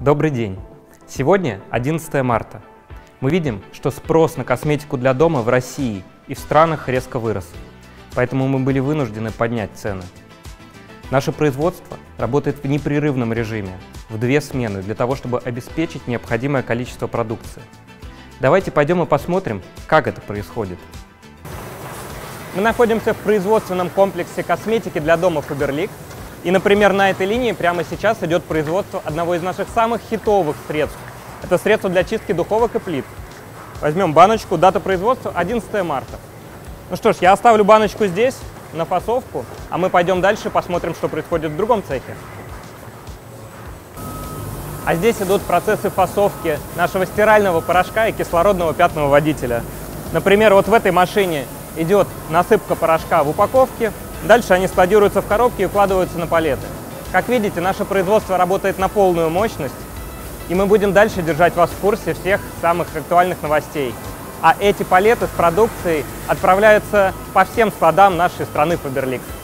Добрый день! Сегодня 11 марта. Мы видим, что спрос на косметику для дома в России и в странах резко вырос, поэтому мы были вынуждены поднять цены. Наше производство работает в непрерывном режиме, в 2 смены, для того, чтобы обеспечить необходимое количество продукции. Давайте пойдем и посмотрим, как это происходит. Мы находимся в производственном комплексе косметики для дома Faberlic. И, например, на этой линии прямо сейчас идет производство одного из наших самых хитовых средств. Это средство для чистки духовок и плит. Возьмем баночку, дата производства 11 марта. Ну что ж, я оставлю баночку здесь, на фасовку, а мы пойдем дальше, посмотрим, что происходит в другом цехе. А здесь идут процессы фасовки нашего стирального порошка и кислородного пятновыводителя. Например, вот в этой машине идет насыпка порошка в упаковке, дальше они складируются в коробки и укладываются на палеты. Как видите, наше производство работает на полную мощность, и мы будем дальше держать вас в курсе всех самых актуальных новостей. А эти палеты с продукцией отправляются по всем складам нашей страны Faberlic.